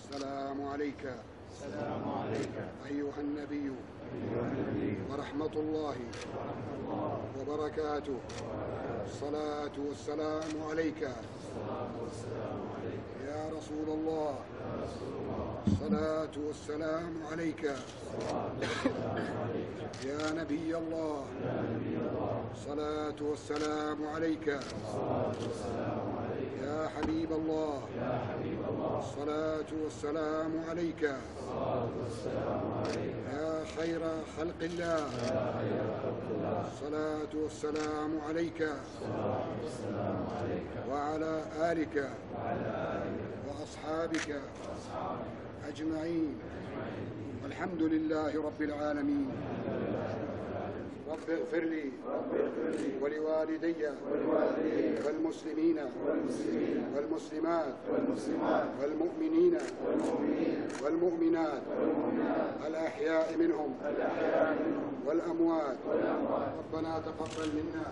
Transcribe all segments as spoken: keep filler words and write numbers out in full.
السلام عليك السلام عليك أيها النبي أيها النبي ورحمة الله ورحمة الله وبركاته. الصلاة والسلام عليك الصلاة والسلام عليك يا رسول الله. يا رسول الله الصلاة والسلام عليك الصلاة والسلام عليك يا نبي الله. يا نبي الله الصلاة والسلام عليك الصلاة والسلام عليك يا حبيب الله. يا حبيب الله الصلاة والسلام عليك الصلاة والسلام عليك يا خير خلق الله. يا خير خلق الله الصلاة والسلام عليك الصلاة والسلام عليك وعلى آلك وعلى آلك وأصحابك وأصحابك أجمعين والحمد لله رب العالمين. رب اغفر لي ولوالدي والمسلمين والمسلمات والمؤمنين والمؤمنات الأحياء منهم والأموات. ربنا تقبل منا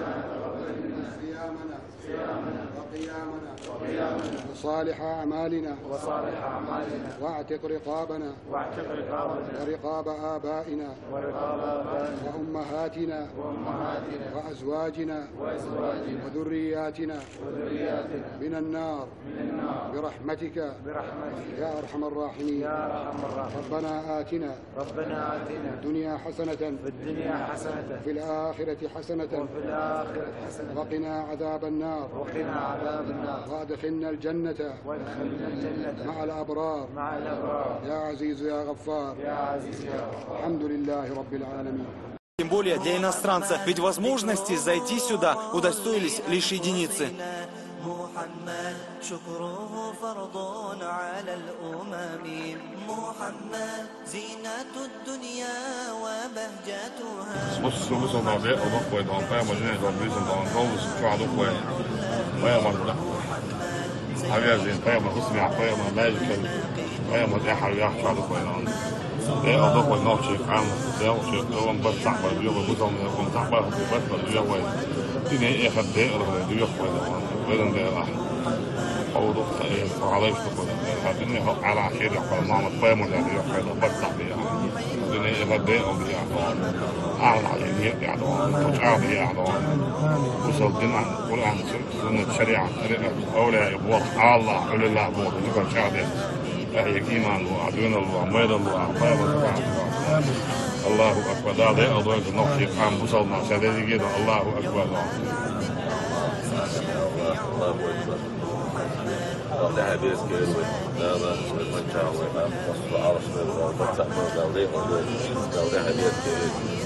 صيامنا وقيامنا وصالح أعمالنا وصالح أعمالنا واعتق رقابنا واعتق رقابنا ورقاب آبائنا ورقاب آبائنا وأمهاتنا وأمهاتنا وأزواجنا وأزواجنا وذرياتنا وذرياتنا من النار من النار برحمتك برحمتك يا أرحم الراحمين. يا أرحم الراحمين. ربنا آتنا ربنا آتنا في الدنيا حسنة في الدنيا حسنة وفي الآخرة حسنة وفي الآخرة حسنة وقنا عذاب النار وقنا عذاب النار وأدخلنا الجنة وادخلنا الجنة مع الأبرار مع الأبرار يا عزيز يا غفار. يا عزيز يا غفار. الحمد لله رب العالمين. Тем более для иностранцев, ведь возможности зайти сюда удостоились лишь единицы. محمد شكره فرض على الأمم محمد زينة الدنيا وبهجتها. بص بص الربيع وضخ ويدعم فيها مجنة ربيز الضعان روز شو عدوك وين فيها مرة حاجة زين فيها مخصمي عفايا ما ماجيك فيها مدعي حرياح شو عدوك وين ده أضخ وينوح شيخ عام ده وشيخ دوام بس صعبة اليوم بوزهم يكون صعبة بس اليوم وين دي إيه خد ده أرغب اليوم وين وين ده راح أو ضغط إيه فعليش تقول هذني على عشير يحصل معه مطفيم ولا يحصل بس صعبة يعني دي إيه خد ده أو يعني أعلى عشان يعني تجعل يعني وصل دين عن القرآن سنة شريعة أولى إبوار الله أولى الله أبوار نقول شعبه أهيك إيمان وعدونا الله ميد الله خير الله الله أكبر ده ده أضواج النقش عام وصلنا سيدي جدا الله أكبر الله ده حديث كيروي ده ده من شاوي ما مصر عرش من بتسح من دولي دولي حديث كيروي.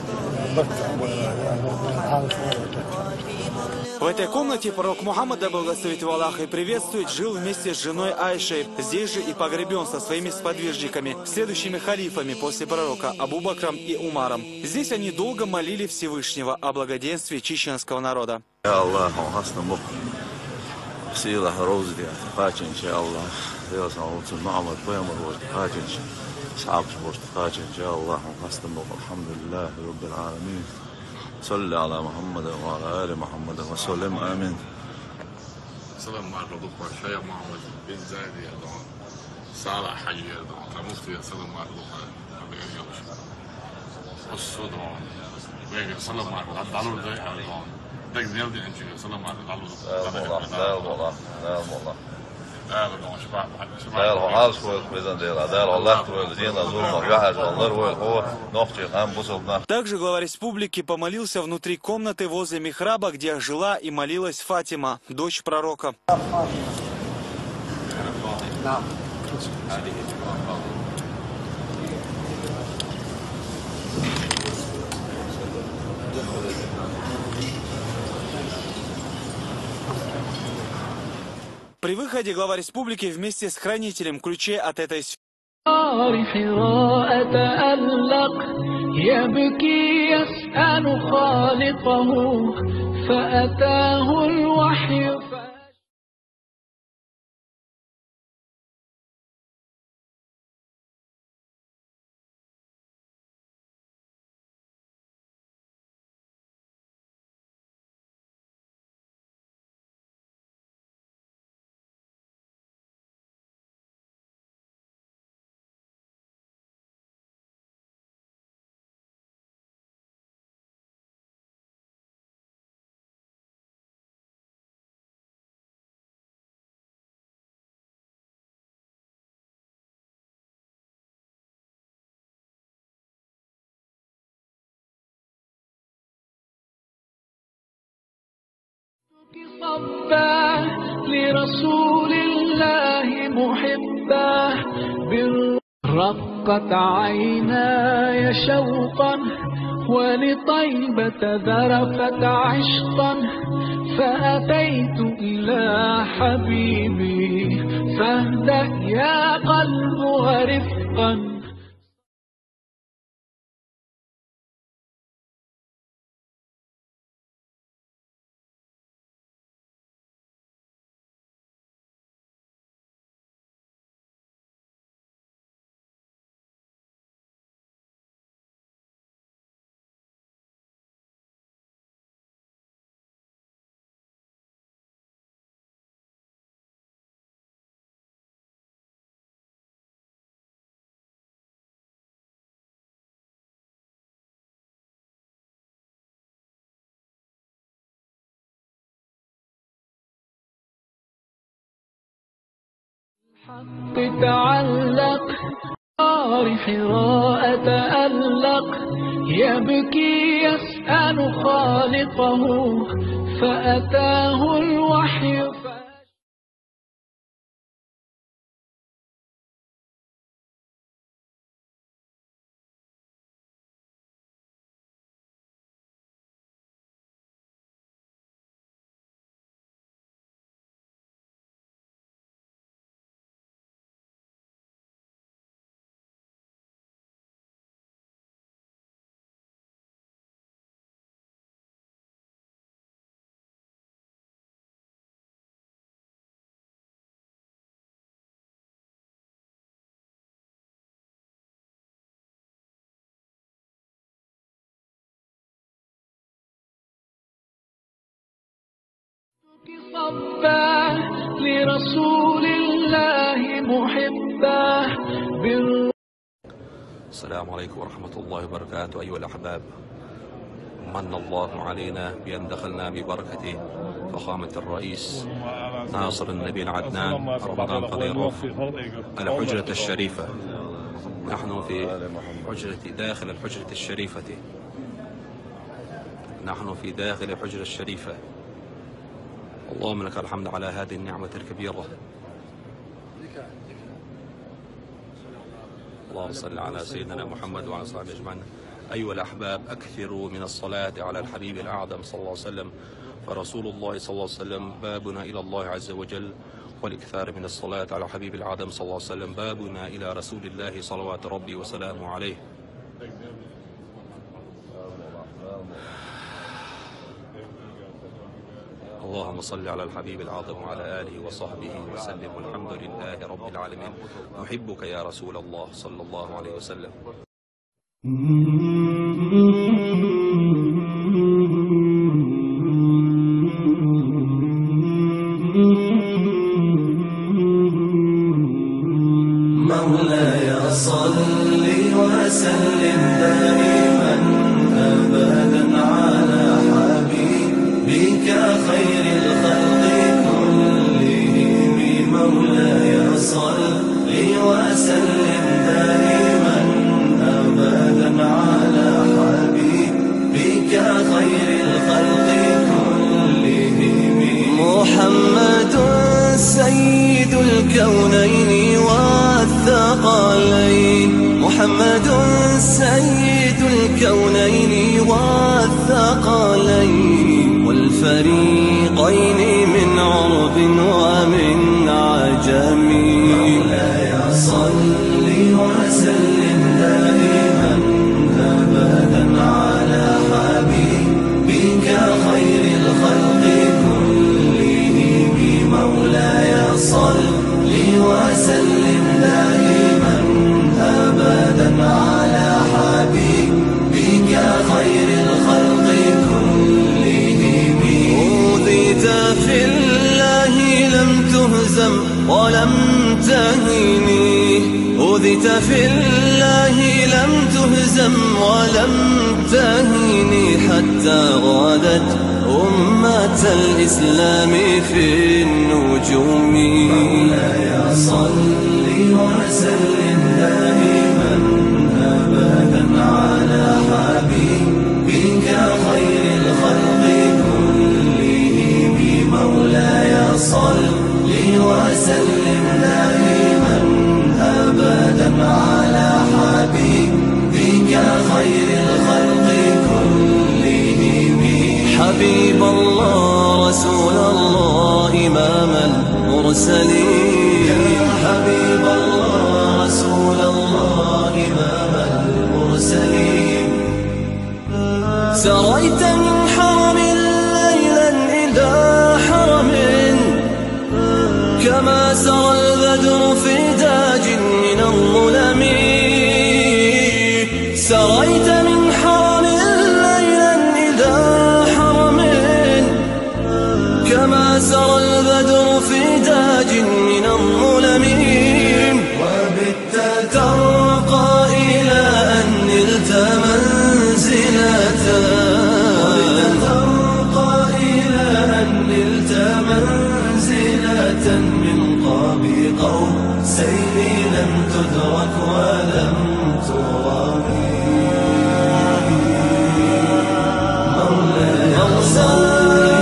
В этой комнате пророк Мухаммад, да благословит его Аллах и приветствует, жил вместе с женой Айшей. Здесь же и погребен со своими сподвижниками, следующими халифами после пророка Абу Бакром и Умаром. Здесь они долго молили Всевышнего о благоденствии чеченского народа. سيرة روزي اعتقاج إن شاء الله سيرة صوت المعمر بيمر واعتقاج أصحاب واعتقاج إن شاء الله وقصدم الحمد لله رب العالمين. صل على محمد وعلى آل محمد وسلم آمين. سلام مع الرضوخ والشيخ محمد بن زايد يا دعاء صالح حي يا دعاء مفتي سلام مع الرضوخ أبي يوش الصدع بيجي سلام مع الرضوخ تعالوا ده يا دعاء ده زيادة أنت سلام مع الرضوخ لا والله لا والله لا والله لا والله شباب لا والله شوية بيزن ديلا لا والله شوية زين أزور مريحة الله روي هو نقطة قام بوصلنا. Также глава республики помолился внутри комнаты возле михраба, где жила и молилась Фатима, дочь пророка. При выходе глава республики вместе с хранителем ключей от этой сферы حراء تألق يبكي يسأل خالقه فأتاه الوحي صباه لرسول الله محباه رقت عيناي شوقا ولطيبة ذرفت عشقا فأتيت إلى حبيبي فاهدأ يا قلب ورفقا. حق تعلق نار حراء تألق يبكي يسأل خالقه فأتاه الوحي صباه لرسول الله محباه. السلام عليكم ورحمة الله وبركاته. أيها الأحباب، من الله علينا بأن دخلنا ببركة فخامة الرئيس ناصر النبي العدنان رمضان قديروف الحجرة الشريفة. نحن في حجرة داخل الحجرة الشريفة نحن في داخل الحجرة الشريفة. اللهم لك الحمد على هذه النعمة الكبيرة. اللهم صل على سيدنا محمد وعلى صحبه أجمعين. أيها الأحباب، أكثروا من الصلاة على الحبيب الأعظم صلى الله عليه وسلم، فرسول الله صلى الله عليه وسلم بابنا إلى الله عز وجل، والإكثار من الصلاة على الحبيب الأعظم صلى الله عليه وسلم بابنا إلى رسول الله صلوات ربي وسلامه عليه. اللهم صل على الحبيب العظيم وعلى آله وصحبه وسلم، والحمد لله رب العالمين. نحبك يا رسول الله صلى الله عليه وسلم. مولاي صل وسلم دائما أبدا على حبيبك خير الخلق كلهم. مولاي صل وسلم دائما أبدا على حبيبك خير الخلق كلهم. محمد سيد الكونين والثقلين، محمد سيد الكونين والثقلين والفريقين من عرب ومن عجم. مولاي صل وسلم دائما أبدا على حبيبك خير الخلق كلهم. مولاي صل وسلم دائما أبدا على حبيبك خير الخلق كلهم. أوذيت في الله لم تهزم ولم تهني، أوذيت في الله لم تهزم ولم تهني، حتى غادت أمة الإسلام في النجوم. مولاي صل وسلم دائما أبدا على حبيبك خير الخلق كلهم. وسلم دائما أبدا على حبيبك خير الخلق كلهم. حبيب الله رسول الله إمام المرسلين. حبيب الله رسول الله إمام المرسلين. سريت من حرم ليلا إلى حرم كما سرى البدر في تاج من الظلم. سريت من حرم ليلا إلى حرم كما سرى البدر في تاج من الظلم. وبت ترقى إلى أن نلت منزلة. ترقى إلى أن نلت منزلة من قاب قوسين لم تدرك ولم ترامي. مولاي صل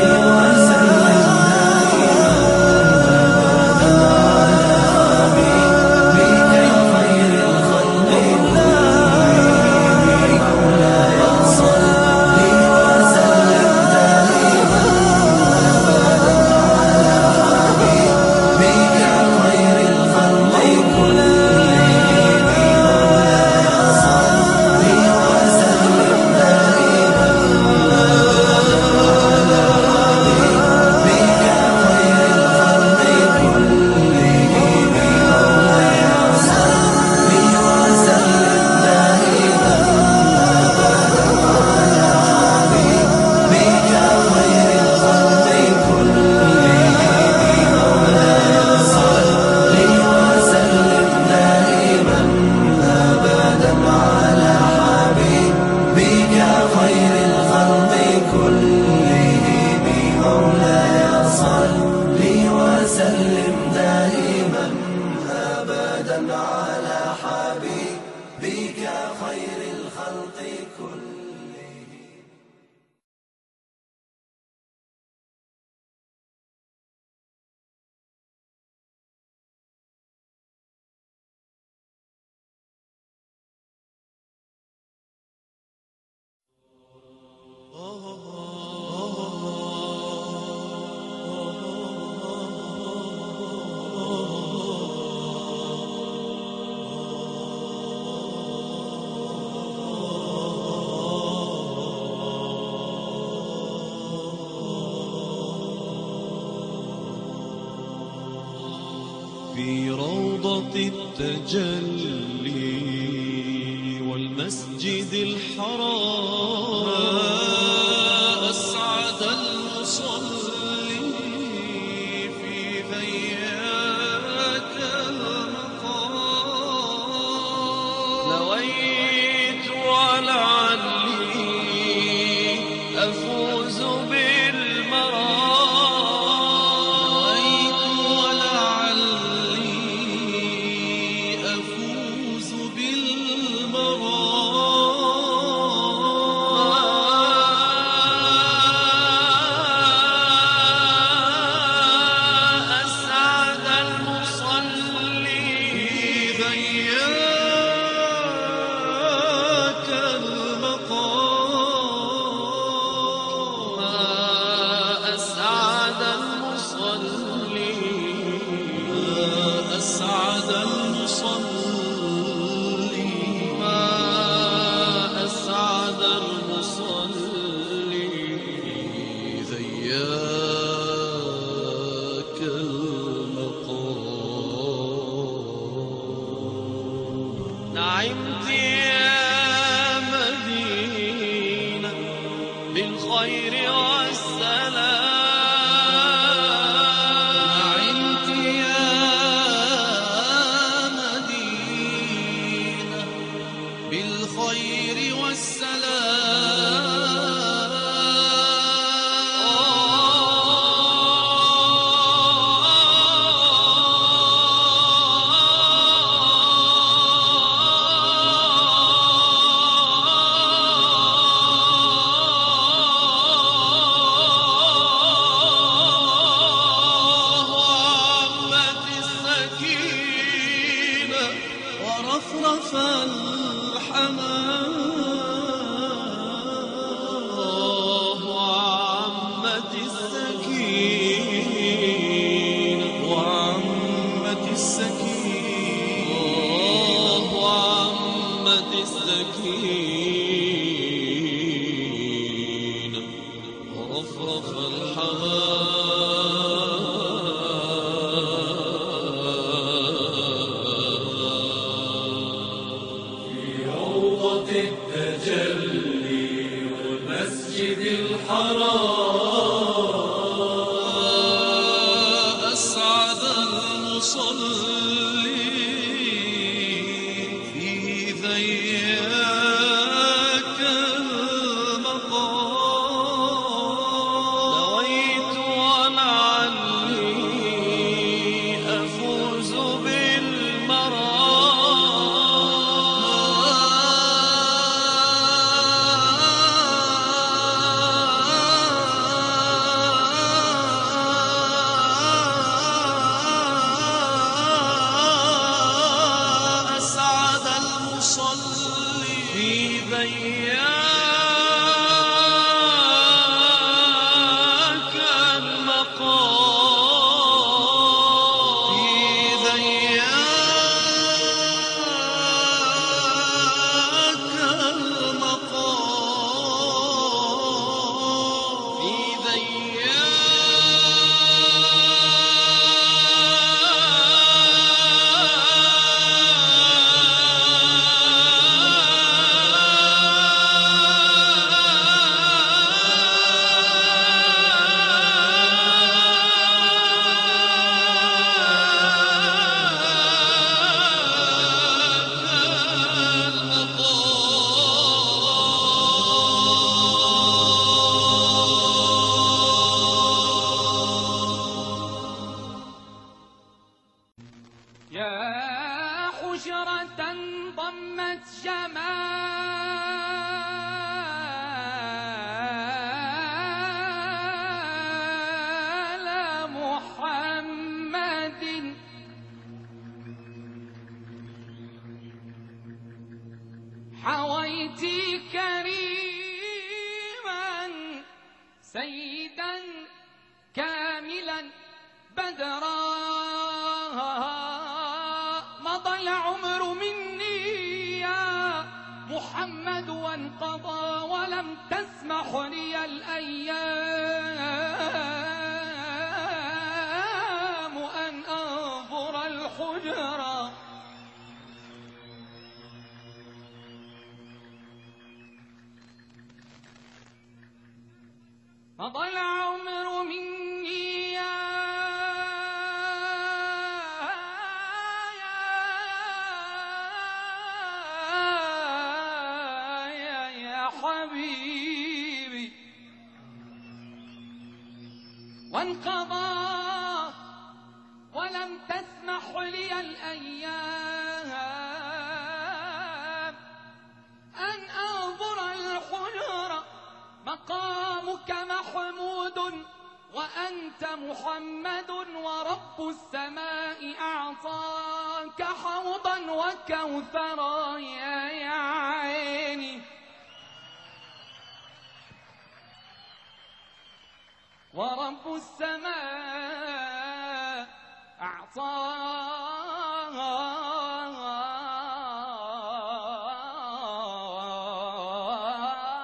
في روضة التجلي والمسجد الحرام أسعد المصلي في ذياك المقام. نويت ولعلي أفوز نعمت يا مدينة بالخير والسلام. نعمت يا مدينة بالخير والسلام. ورفرف الحمام وعمت السكينة وعمت السكينة وعمت السكينة ورفرف التجلي والمسجد الحرام أسعد المصلي في ذياك المقام نويت ولعلي أفوز حويتي كريما سيدا كاملا بدرا مضى العمر مني يا محمد وانقضى ولم تسمح لي الأيام أن أنظر الحجرا مضى العمر مني يا يا يا حبيبي وانقضى ولم تسمح لي الأيام أن أنظر الحجر مقامك محمود وأنت محمد ورب السماء أعطاك حوضا وكوثرا يا عيني ورب السماء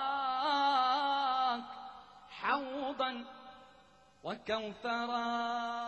أعطاك حوضا وكوثرا